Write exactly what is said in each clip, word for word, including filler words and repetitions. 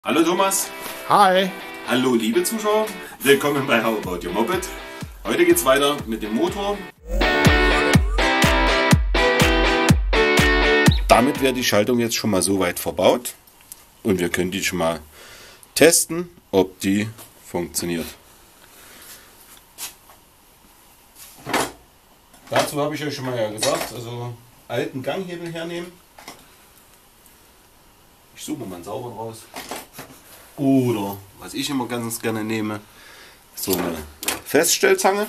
Hallo Thomas. Hi. Hallo liebe Zuschauer. Willkommen bei How About Your Moped. Heute geht es weiter mit dem Motor. Damit wäre die Schaltung jetzt schon mal so weit verbaut. Und wir können die schon mal testen, ob die funktioniert. Dazu habe ich euch schon mal ja gesagt, also alten Ganghebel hernehmen. Ich suche mal einen sauberen raus. Oder, was ich immer ganz gerne nehme, so eine Feststellzange.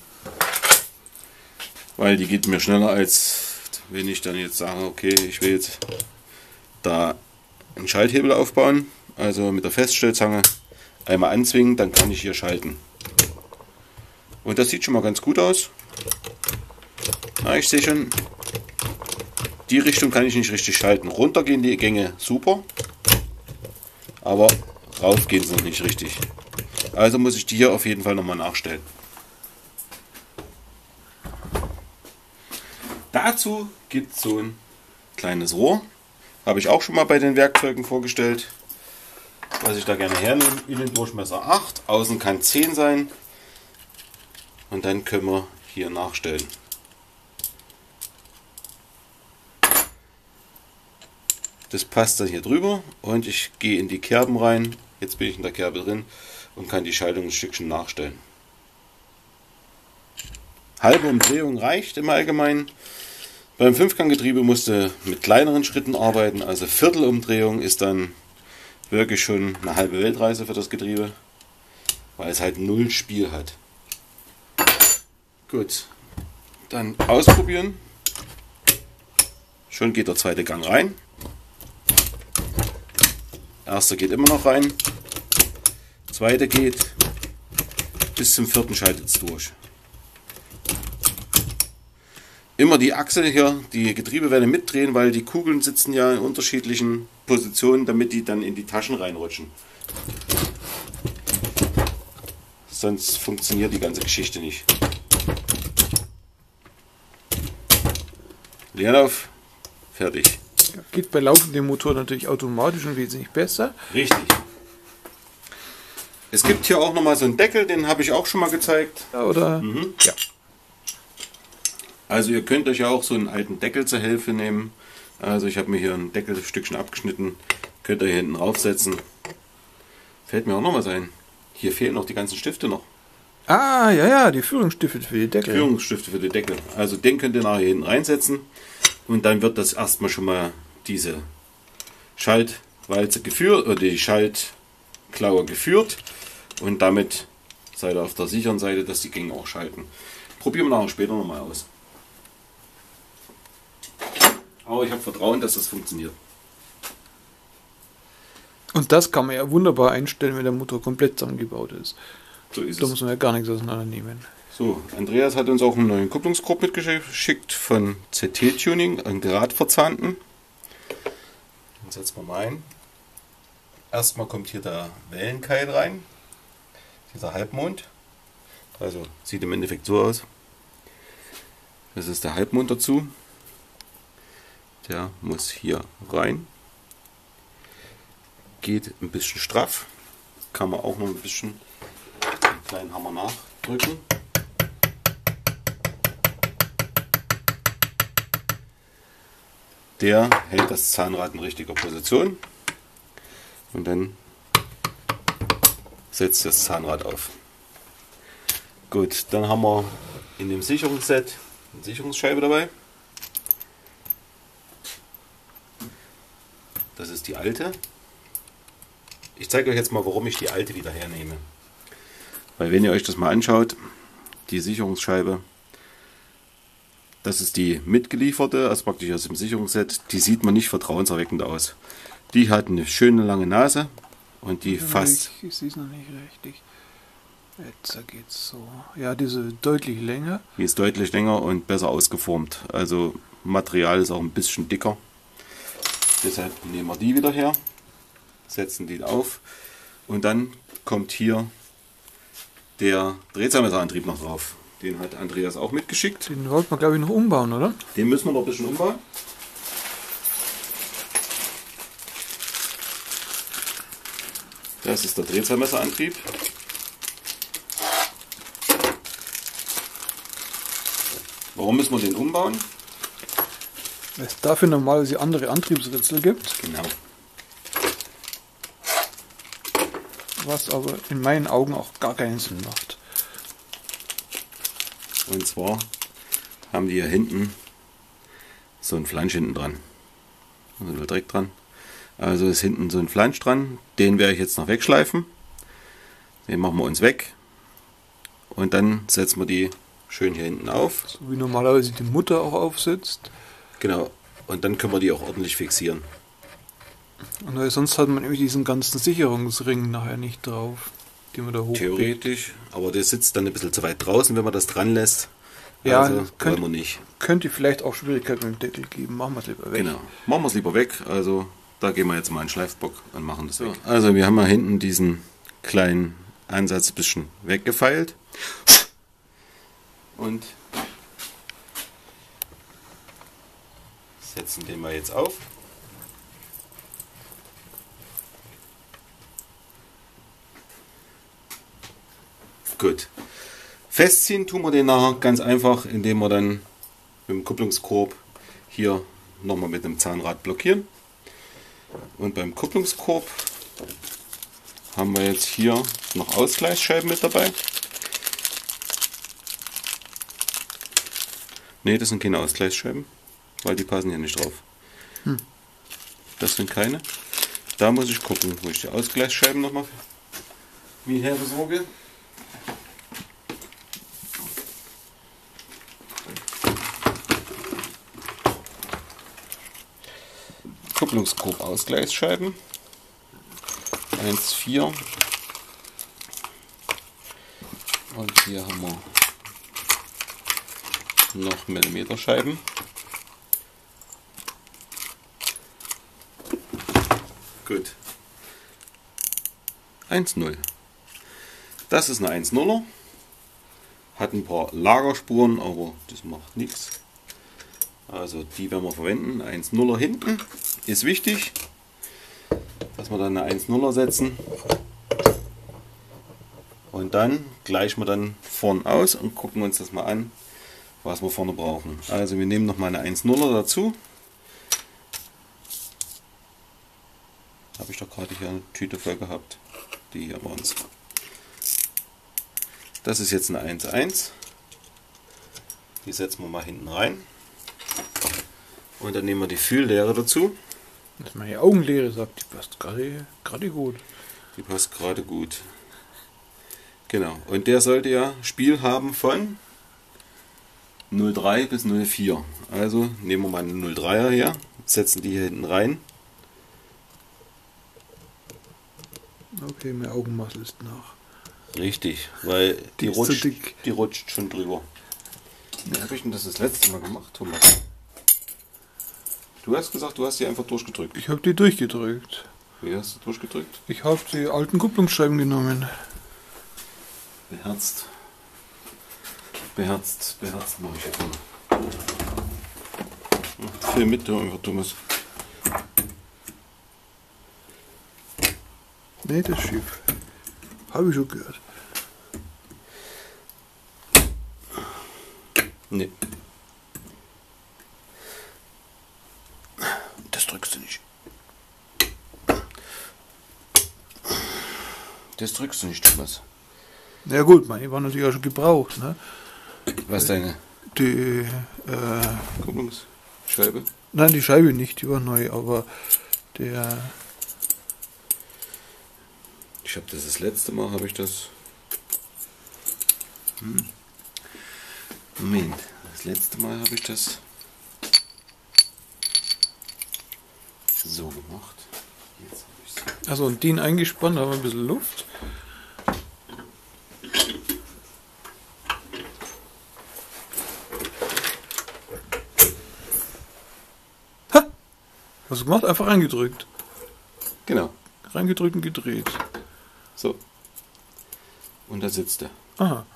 Weil die geht mir schneller, als wenn ich dann jetzt sage, okay, ich will jetzt da einen Schalthebel aufbauen. Also mit der Feststellzange einmal anzwingen, dann kann ich hier schalten. Und das sieht schon mal ganz gut aus. Na, ich sehe schon, die Richtung kann ich nicht richtig schalten. Runter gehen die Gänge super, aber rauf gehen sie noch nicht richtig. Also muss ich die hier auf jeden Fall nochmal nachstellen. Dazu gibt es so ein kleines Rohr. Habe ich auch schon mal bei den Werkzeugen vorgestellt. Was ich da gerne hernehme. Innendurchmesser acht, außen kann zehn sein. Und dann können wir hier nachstellen. Das passt dann hier drüber und ich gehe in die Kerben rein. Jetzt bin ich in der Kerbe drin und kann die Schaltung ein Stückchen nachstellen. Halbe Umdrehung reicht im Allgemeinen. Beim Fünfganggetriebe musste mit kleineren Schritten arbeiten, also Viertelumdrehung ist dann wirklich schon eine halbe Weltreise für das Getriebe, weil es halt null Spiel hat. Gut, dann ausprobieren. Schon geht der zweite Gang rein. Erster geht immer noch rein, zweite geht, bis zum vierten schaltet es durch. Immer die Achse hier, die Getriebewelle mitdrehen, weil die Kugeln sitzen ja in unterschiedlichen Positionen, damit die dann in die Taschen reinrutschen. Sonst funktioniert die ganze Geschichte nicht. Leerlauf, fertig. Geht bei laufendem Motor natürlich automatisch und wesentlich besser. Richtig. Es gibt hier auch nochmal so einen Deckel, den habe ich auch schon mal gezeigt. Ja, oder? Mhm. Ja. Also ihr könnt euch ja auch so einen alten Deckel zur Hilfe nehmen. Also ich habe mir hier ein Deckelstückchen abgeschnitten. Könnt ihr hier hinten draufsetzen. Fällt mir auch noch was ein. Hier fehlen noch die ganzen Stifte noch. Ah, ja, ja, die Führungsstifte für die Deckel. Führungsstifte für die Deckel. Also den könnt ihr nachher hier hinten reinsetzen. Und dann wird das erstmal schon mal diese Schaltwalze geführt, oder die Schaltklaue geführt. Und damit seid ihr auf der sicheren Seite, dass die Gänge auch schalten. Probieren wir nachher später nochmal aus. Aber ich habe Vertrauen, dass das funktioniert. Und das kann man ja wunderbar einstellen, wenn der Motor komplett zusammengebaut ist. So ist Da es. muss man ja gar nichts auseinandernehmen. So, Andreas hat uns auch einen neuen Kupplungskorb mitgeschickt von Z T-Tuning, einen geradverzahnten. Den setzen wir mal ein. Erstmal kommt hier der Wellenkeil rein, dieser Halbmond. Also sieht im Endeffekt so aus. Das ist der Halbmond dazu. Der muss hier rein. Geht ein bisschen straff. Kann man auch noch ein bisschen einen kleinen Hammer nachdrücken. Der hält das Zahnrad in richtiger Position und dann setzt das Zahnrad auf. Gut, dann haben wir in dem Sicherungsset eine Sicherungsscheibe dabei. Das ist die alte. Ich zeige euch jetzt mal, warum ich die alte wieder hernehme. Weil wenn ihr euch das mal anschaut, die Sicherungsscheibe, das ist die mitgelieferte, also praktisch aus dem Sicherungsset, die sieht man nicht vertrauenserweckend aus. Die hat eine schöne lange Nase und die fast... Ich, ich sehe es noch nicht richtig. Jetzt geht's so. Ja, diese deutlich länger. Die ist deutlich länger und besser ausgeformt. Also Material ist auch ein bisschen dicker. Deshalb nehmen wir die wieder her, setzen die auf und dann kommt hier der Drehzahlmesserantrieb noch drauf. Den hat Andreas auch mitgeschickt. Den wollten wir, glaube ich, noch umbauen, oder? Den müssen wir noch ein bisschen umbauen. Das ist der Drehzahlmesserantrieb. Warum müssen wir den umbauen? Weil es dafür normalerweise andere Antriebsritzel gibt. Genau. Was aber in meinen Augen auch gar keinen Sinn macht. Und zwar haben die hier hinten so einen Flansch hinten dran. Also direkt dran. Also ist hinten so ein Flansch dran. Den werde ich jetzt noch wegschleifen. Den machen wir uns weg. Und dann setzen wir die schön hier hinten auf. So wie normalerweise die Mutter auch aufsitzt. Genau. Und dann können wir die auch ordentlich fixieren. Und weil sonst hat man nämlich diesen ganzen Sicherungsring nachher nicht drauf, den man da hochbiegt. Theoretisch, aber der sitzt dann ein bisschen zu weit draußen, wenn man das dran lässt. Ja, also könnt, wollen wir nicht. Könnte vielleicht auch Schwierigkeiten mit dem Deckel geben. Machen wir es lieber weg. Genau, machen wir es lieber weg. Also da gehen wir jetzt mal einen Schleifbock und machen das weg. Also wir haben mal hinten diesen kleinen Ansatz ein bisschen weggefeilt. Und setzen den mal jetzt auf. Gut. Festziehen tun wir den nachher ganz einfach, indem wir dann mit dem Kupplungskorb hier nochmal mit einem Zahnrad blockieren. Und beim Kupplungskorb haben wir jetzt hier noch Ausgleichsscheiben mit dabei. Ne, das sind keine Ausgleichsscheiben, weil die passen hier nicht drauf. Hm. Das sind keine. Da muss ich gucken, wo ich die Ausgleichsscheiben nochmal wie her besorge. Kupplungskorb Ausgleichsscheiben eins Komma vier und hier haben wir noch Millimeterscheiben. Gut. eins Komma null. Das ist eine eins Komma nuller. Hat ein paar Lagerspuren, aber das macht nichts. Also die werden wir verwenden. eins Komma nuller hinten ist wichtig, dass wir dann eine eins Komma nuller setzen. Und dann gleichen wir dann vorn aus und gucken uns das mal an, was wir vorne brauchen. Also wir nehmen noch mal eine eins Komma nuller dazu. Habe ich doch gerade hier eine Tüte voll gehabt. Die hier waren es. Das ist jetzt eine eins Komma eins. Die setzen wir mal hinten rein. Und dann nehmen wir die Fühllehre dazu. Das ist meine Augenlehre, sagt, die passt gerade gerade gut. Die passt gerade gut. Genau. Und der sollte ja Spiel haben von null Komma drei bis null Komma vier. Also nehmen wir mal eine null Komma dreier her, setzen die hier hinten rein. Okay, mein Augenmaß ist nach. Richtig, weil die, Die ist rutscht, so dick. die rutscht schon drüber. Wie habe ich denn das das letzte Mal gemacht, Thomas? Du hast gesagt, du hast sie einfach durchgedrückt. Ich habe die durchgedrückt. Wie hast du durchgedrückt? Ich habe die alten Kupplungsscheiben genommen. Beherzt. Beherzt, beherzt mache ich jetzt mal. Film mit, du einfach Thomas. Nee, das ist schief. Habe ich schon gehört. Nee. Das drückst du nicht. Das drückst du nicht, Thomas. Na ja, gut, meine war natürlich auch schon gebraucht, ne? Was deine Die, äh, Kupplungsscheibe? nein, die Scheibe nicht, die war neu, aber der, Ich habe das das letzte Mal, habe ich das... Hm. Moment, das letzte Mal habe ich das so gemacht. Jetzt habe ich es. also und den eingespannt, haben wir ein bisschen Luft. Ha! Was du gemacht? Einfach reingedrückt. Genau, Reingedrückt und gedreht. so. Und da sitzt er. Aha.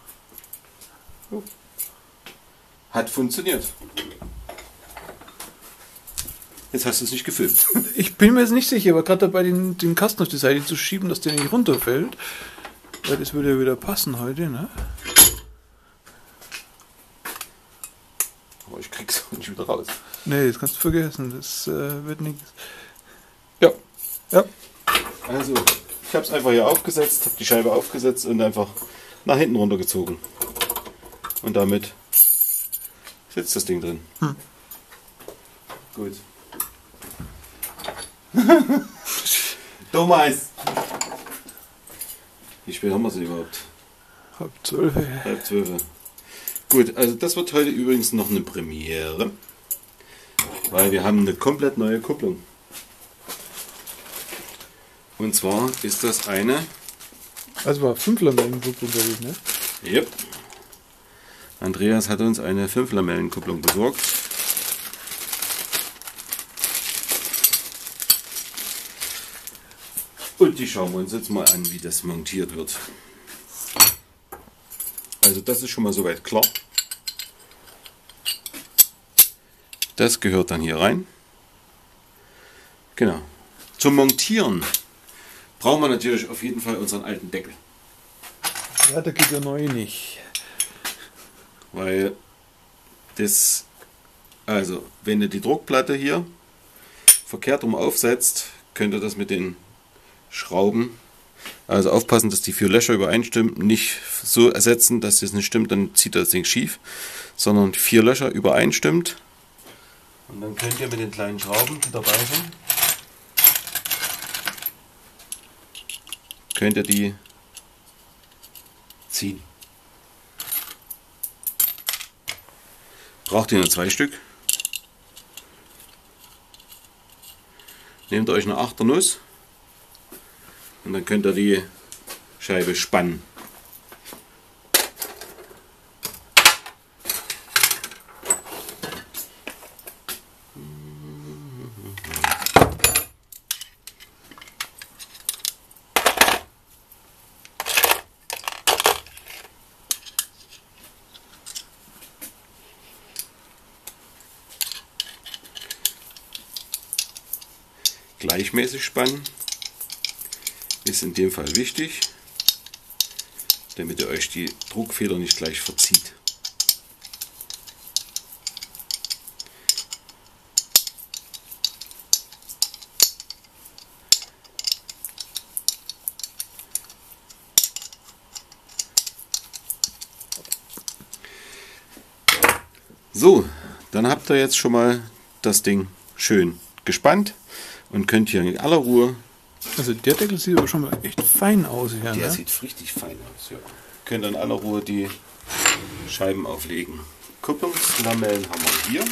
Hat funktioniert. Jetzt hast du es nicht gefilmt. Ich bin mir jetzt nicht sicher, aber gerade dabei, den, den Kasten auf die Seite zu schieben, dass der nicht runterfällt. Weil das würde ja wieder passen heute, ne? Aber ich krieg's auch nicht wieder raus. Nee, das kannst du vergessen. Das äh, wird nichts. Ja. Ja. Also, ich habe es einfach hier aufgesetzt, habe die Scheibe aufgesetzt und einfach nach hinten runtergezogen. Und damit sitzt das Ding drin. Hm. Gut. Thomas! Wie spät haben wir es überhaupt? Halb zwölf. Halb zwölf. Gut, also das wird heute übrigens noch eine Premiere. Weil wir haben eine komplett neue Kupplung. Und zwar ist das eine... Also war fünf Lamellen-Kupplung, glaube ich, ne? Yep. Andreas hat uns eine fünf Lamellen-Kupplung besorgt. Und die schauen wir uns jetzt mal an, wie das montiert wird. Also das ist schon mal soweit klar. Das gehört dann hier rein. Genau. Zum Montieren brauchen wir natürlich auf jeden Fall unseren alten Deckel. Ja, der geht ja neu nicht. Weil das, also wenn ihr die Druckplatte hier verkehrt rum aufsetzt, könnt ihr das mit den Schrauben, also aufpassen, dass die vier Löcher übereinstimmen, nicht so ersetzen, dass das nicht stimmt, dann zieht das Ding schief, sondern vier Löcher übereinstimmt. Und dann könnt ihr mit den kleinen Schrauben, die dabei sind, könnt ihr die ziehen. Braucht ihr nur zwei Stück. Nehmt euch eine achter Nuss und dann könnt ihr die Scheibe spannen. Gleichmäßig spannen ist in dem Fall wichtig, damit ihr euch die Druckfeder nicht gleich verzieht. So, dann habt ihr jetzt schon mal das Ding schön gespannt und könnt hier in aller Ruhe... Also der Deckel sieht aber schon mal echt fein aus hier. Der ne? sieht richtig fein aus, ja. Könnt in aller Ruhe die Scheiben auflegen. Kupplungslamellen haben wir hier.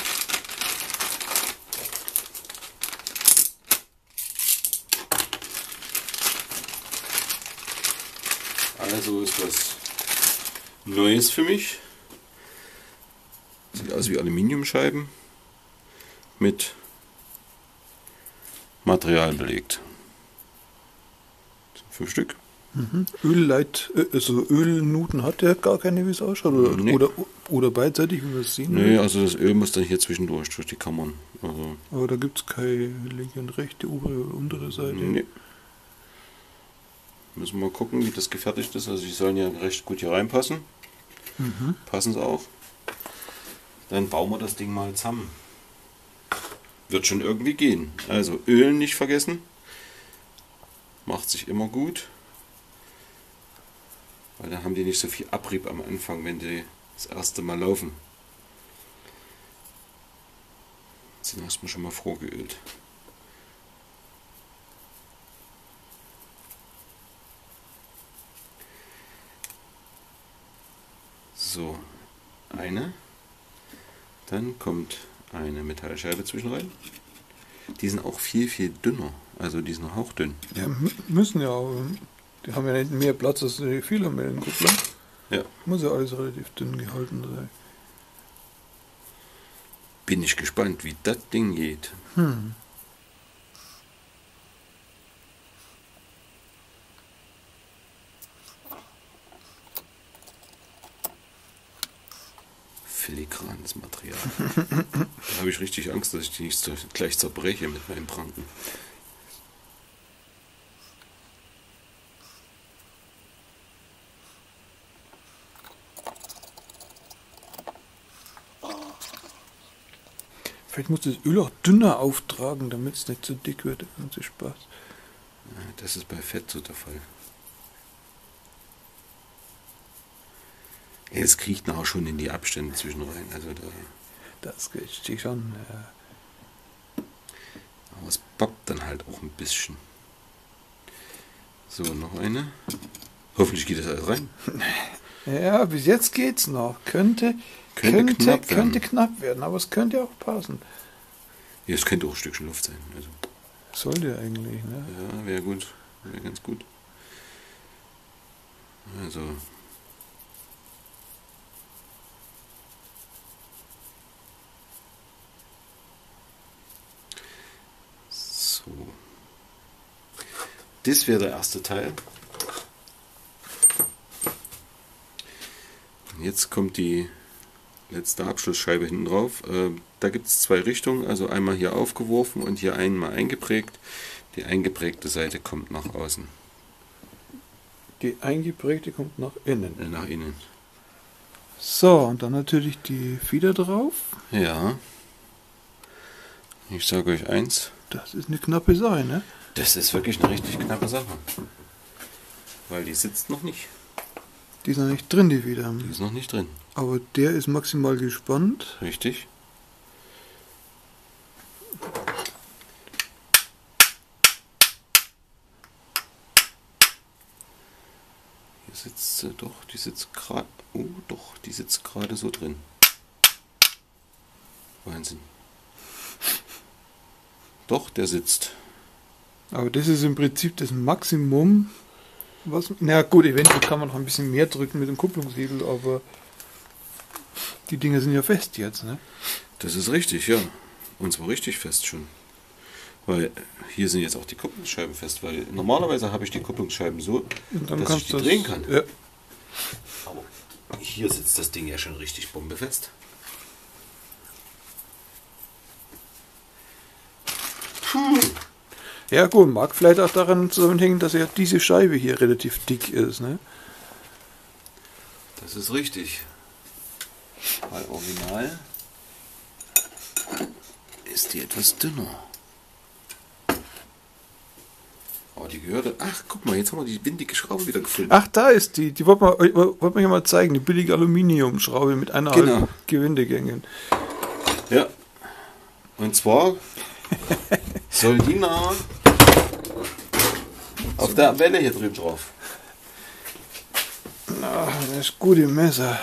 Also ist was Neues für mich. Sieht aus wie Aluminiumscheiben mit Material belegt. Fünf Stück. Mhm. Ölleit, also Ölnuten hat der gar keine, wie es ausschaut? Oder, Nee. oder, oder beidseitig, wie wir es sehen? Nee, also das Öl muss dann hier zwischendurch durch die Kammern. Also, Aber da gibt es keine linke und rechte, obere oder untere Seite. nee. Müssen wir mal gucken, wie das gefertigt ist. Also die sollen ja recht gut hier reinpassen. Mhm. Passen sie auch. Dann bauen wir das Ding mal zusammen. Wird schon irgendwie gehen. Also Öl nicht vergessen. Macht sich immer gut. Weil da haben die nicht so viel Abrieb am Anfang, wenn die das erste Mal laufen. Sind erstmal schon mal vorgeölt. So, eine. Dann kommt eine Metallscheibe zwischen rein. Die sind auch viel, viel dünner. Also die sind hauchdünn. Ja, m- müssen ja auch. Die haben ja nicht mehr Platz als die Viellamellen-Kupplung. Ja. Muss ja alles relativ dünn gehalten sein. Bin ich gespannt, wie das Ding geht. Hm. filigranes Material. Da habe ich richtig Angst, dass ich die nicht so gleich zerbreche mit meinen Pranken. Vielleicht muss das Öl auch dünner auftragen, damit es nicht zu dick wird. Das ist Spaß. Ja, das ist bei Fett so der Fall. Ja, es kriecht nachher schon in die Abstände zwischen rein. Also da, Das geht schon. Ja. aber es poppt dann halt auch ein bisschen. So, noch eine. Hoffentlich geht das alles rein. Ja, bis jetzt geht's noch. Könnte, Könnte könnte, knapp werden. könnte knapp werden, aber es könnte auch passen. Ja, es könnte auch ein Stückchen Luft sein. Also, Sollte eigentlich, ne? ja, wäre gut. Wäre ganz gut. Also. So. Das wäre der erste Teil. Jetzt kommt die letzte Abschlussscheibe hinten drauf. Äh, da gibt es zwei Richtungen, also einmal hier aufgeworfen und hier einmal eingeprägt. Die eingeprägte Seite kommt nach außen. Die eingeprägte kommt nach innen. Äh, nach innen. So, und dann natürlich die Feder drauf. Ja. Ich sage euch eins. Das ist eine knappe Sache, ne? Das ist wirklich eine richtig knappe Sache. Weil die sitzt noch nicht. Die ist noch nicht drin, die Feder. Die ist noch nicht drin. Aber der ist maximal gespannt. Richtig. Hier sitzt sie doch, die sitzt gerade. Oh, doch, die sitzt gerade so drin. Wahnsinn. Doch, der sitzt. Aber das ist im Prinzip das Maximum. Was, na gut, eventuell kann man noch ein bisschen mehr drücken mit dem Kupplungshebel, aber die Dinger sind ja fest jetzt, ne? Das ist richtig, ja. Und zwar richtig fest schon. Weil hier sind jetzt auch die Kupplungsscheiben fest, weil normalerweise habe ich die Kupplungsscheiben so, Und dann dass kannst ich die du das drehen kann. Ja. Aber hier sitzt das Ding ja schon richtig bombefest. Ja gut, mag vielleicht auch daran zusammenhängen, dass ja diese Scheibe hier relativ dick ist, ne? Das ist richtig. Weil original ist die etwas dünner. Aber die gehörte. Ach, guck mal, jetzt haben wir die windige Schraube wieder gefunden. Ach, da ist die. Die wollte man, wollte man ja mal zeigen. Die billige Aluminiumschraube mit einer Genau. Gewindegängen. Ja. Und zwar soll die nachher auf der Welle hier drin drauf. Ach, das ist gute Messer.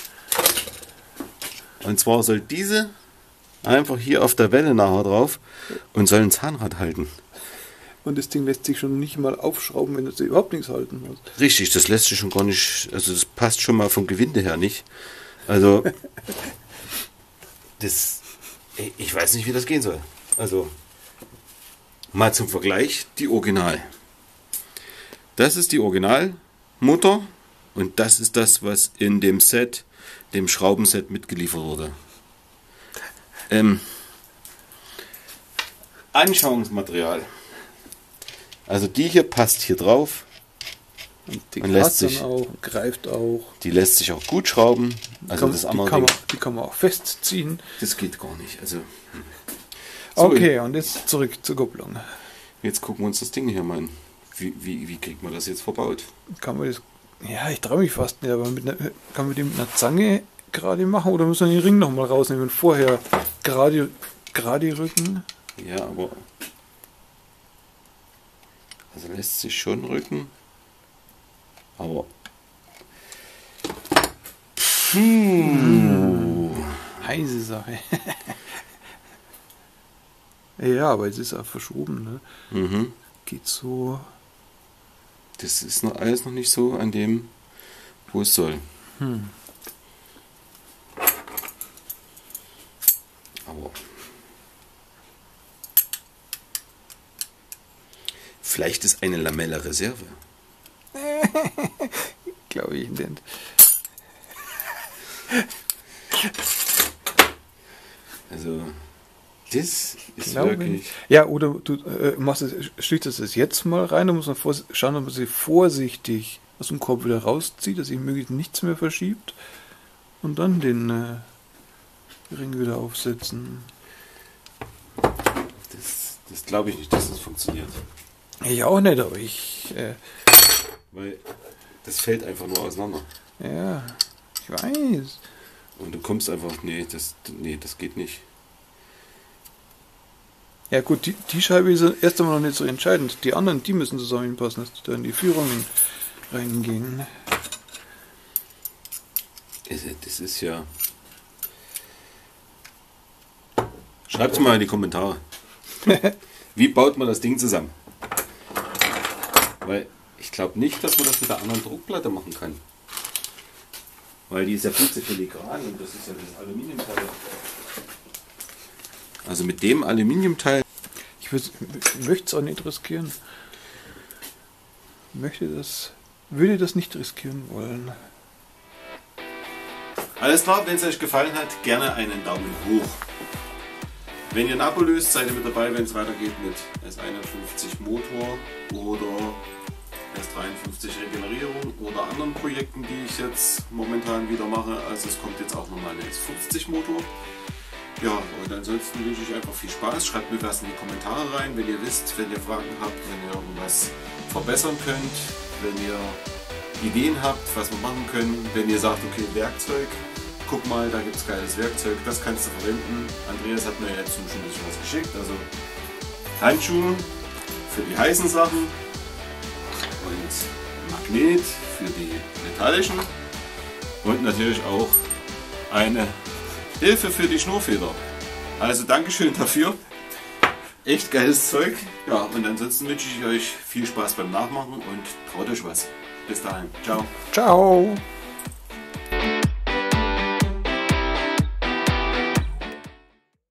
Und zwar soll diese einfach hier auf der Welle nachher drauf und soll ein Zahnrad halten. Und das Ding lässt sich schon nicht mal aufschrauben, wenn du überhaupt nichts halten musst. Richtig, das lässt sich schon gar nicht, also das passt schon mal vom Gewinde her nicht. Also, das, ich weiß nicht, wie das gehen soll. Also, mal zum Vergleich, die Original. Das ist die Originalmutter und das ist das, was in dem Set, dem Schraubenset mitgeliefert wurde. Ähm, Anschauungsmaterial. Also die hier passt hier drauf. Und die Man lässt dann sich- auch, greift auch. Die lässt sich auch gut schrauben. Also kann, das die, andere kann Ding, man, die kann man auch festziehen. das geht gar nicht. Also, hm. So, Okay, und jetzt zurück zur Kupplung. jetzt gucken wir uns das Ding hier mal an. Wie, wie, wie kriegt man das jetzt verbaut? Kann man das. Ja, ich traue mich fast nicht, aber mit einer, kann man die mit einer Zange gerade machen oder muss man den Ring nochmal rausnehmen und vorher gerade, gerade rücken? Ja, aber... Also lässt sich schon rücken. Aber... Puh. Heiße Sache. Ja, aber es ist auch verschoben, ne? Mhm. Geht so. Das ist noch alles noch nicht so an dem, wo es soll. Hm. Aber... Vielleicht ist eine Lamelle Reserve. Glaube ich nicht. Also, das ist Glaube wirklich... nicht. Ja, oder du äh, machst es, schlichtest es jetzt mal rein, da muss man vor, schauen, dass man sie vorsichtig aus dem Korb wieder rauszieht, dass sich möglichst nichts mehr verschiebt und dann den äh, Ring wieder aufsetzen. Das, das glaube ich nicht, dass das funktioniert. Ich auch nicht, aber ich... Äh, Weil das fällt einfach nur auseinander. ja, ich weiß. Und du kommst einfach, nee, das, nee, das geht nicht. Ja gut, die, die Scheibe ist erst einmal noch nicht so entscheidend. Die anderen, die müssen zusammenpassen, dass die da in die Führungen reingehen. Das ist ja... Schreibt es mal in die Kommentare. Wie baut man das Ding zusammen? Weil ich glaube nicht, dass man das mit der anderen Druckplatte machen kann. Weil die ist ja viel zu filigran und das ist ja das Aluminiumteil. Also mit dem Aluminiumteil... Ich, ich möchte es auch nicht riskieren. Möchte das, würde das nicht riskieren wollen. Alles klar, wenn es euch gefallen hat, gerne einen Daumen hoch. Wenn ihr ein Abo löst, seid ihr mit dabei, wenn es weitergeht mit S einundfünfzig Motor oder S dreiundfünfzig Regenerierung oder anderen Projekten, die ich jetzt momentan wieder mache. Also es kommt jetzt auch nochmal ein S fünfzig Motor. Ja, und ansonsten wünsche ich einfach viel Spaß. Schreibt mir was in die Kommentare rein, wenn ihr wisst, wenn ihr Fragen habt, wenn ihr irgendwas verbessern könnt, wenn ihr Ideen habt, was wir machen können, wenn ihr sagt, okay, Werkzeug, guck mal, da gibt es geiles Werkzeug, das kannst du verwenden. Andreas hat mir jetzt schon ein bisschen was geschickt, also Handschuhe für die heißen Sachen und Magnet für die metallischen und natürlich auch eine Hilfe für die Schnurfeder. Also Dankeschön dafür. Echt geiles Zeug. Ja, und ansonsten wünsche ich euch viel Spaß beim Nachmachen und traut euch was. Bis dahin. Ciao. Ciao.